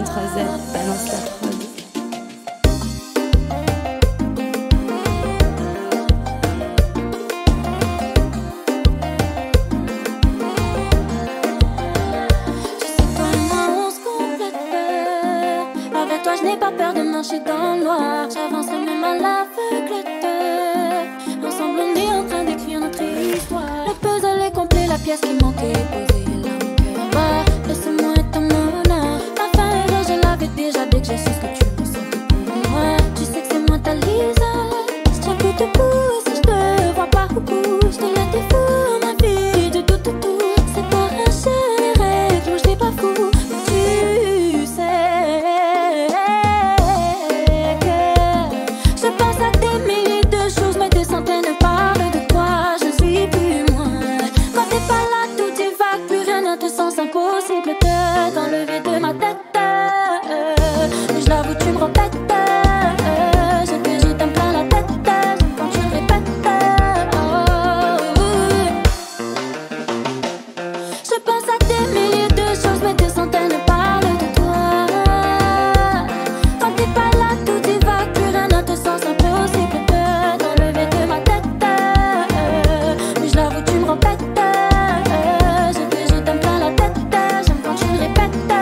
3Z, balance la prod. Avec toi je n'ai pas peur de marcher dans le noir. J'avance même à l'aveuglette. Ensemble on est en train d'écrire notre histoire. Le puzzle est complet, la pièce qui manquait posée là mon cœur bat. Laisse-moi être ton honneur. Ma fin est là, je l'avais déjà dès que j'ai su ce que tu ressentais pour moi. Tu sais que c'est moi ta Lisa. Si tu écoutes debout, si je te vois pas beaucoup, je te laisse des fous, ma vie, de tout. C'est pas un seul règle, moi je n'ai pas fou. Tu sais que je pense à des milliers de choses, mais des centaines parlent de toi. Je suis plus moi. Quand t'es pas là, tout divague, plus rien n'a de sens. Impossible de t'enlever de ma tête. Mais je l'avoue, tu me répètes. Je t'aime plein la tête. J'aime quand tu le répètes. Je pense à des milliers de choses, mais des centaines parlent de toi. Quand t'es pas là, tout divague, plus rien n'a de sens. Impossible de t'enlever de ma tête. Mais je l'avoue, tu me répètes. Je t'aime plein la tête. J'aime quand tu le répètes.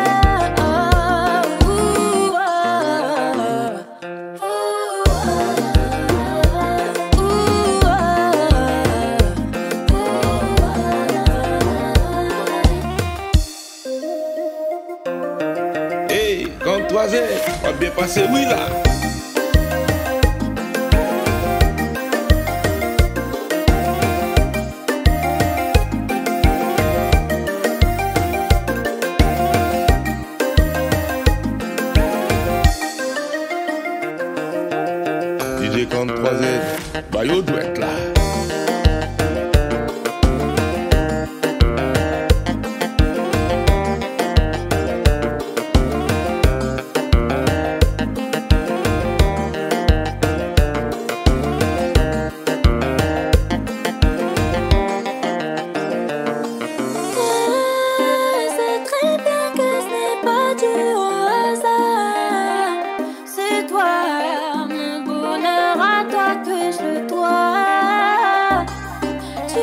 Hey, comme toi, on va bien passer, oui là. DJ comme 3Z, bah yo doit être là. C'est très bien que ce n'est pas dû au hasard. C'est toi, mon bonheur, à toi que je le dois. Tu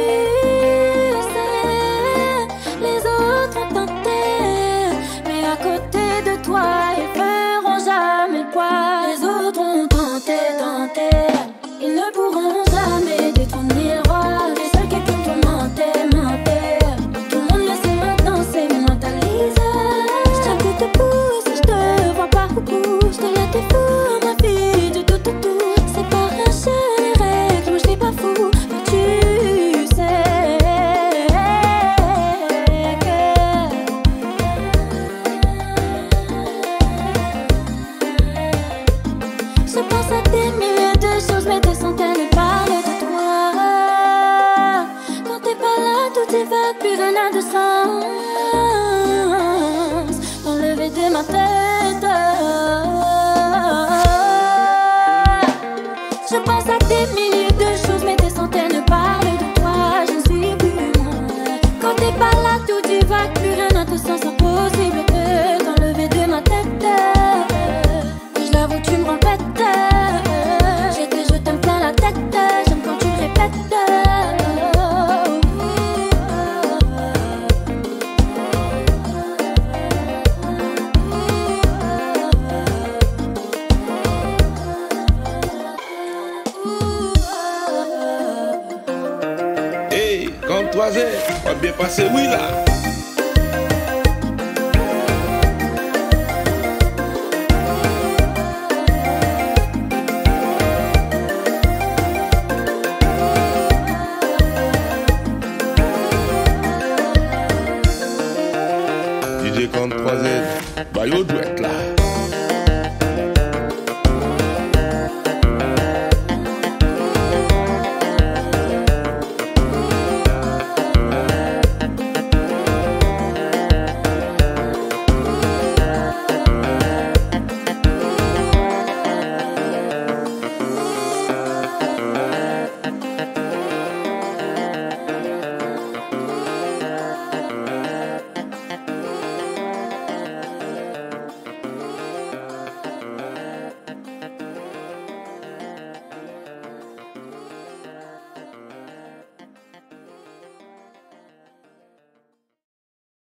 sais, les autres ont tenté, mais à côté de toi, ils feront jamais le poids. Les autres ont tenté, ils ne pourront jamais détrôner le roi. Les seuls qui peuvent mentir. Tout le monde le sait maintenant, c'est moi ta Lisa. Je t'écoute debout, si je te vois pas beaucoup, je te laisse des fous, ma vie, de tout. C'est pas un seul règle, moi je n'ai pas fou. Mais tu sais que je pense à des milliers de choses, mais des centaines parlent de toi. Quand t'es pas là, tout est vague, plus rien n'a de sens. Enlevé de ma tête. Je pense à des milliers de choses, mais des centaines parlent de toi. Je suis plus moi. Quand t'es pas là, tout divague, plus rien n'a de sens. Impossible de t'enlever de ma tête. Je l'avoue, tu me répètes. Je t'aime plein la tête. J'aime quand tu le répètes. Hey, comme 3Z, on va bien passer, oui là. DJ comme 3Z, bah yo